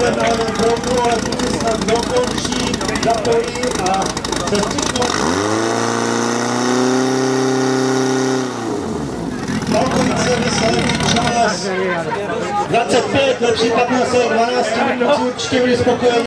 ten na levém proudu, ale tu se snad dokončí, zapojí a se stříknou. Balkovice výsledný čas 25, lepší 15, 12 minut, určitě byli spokojení.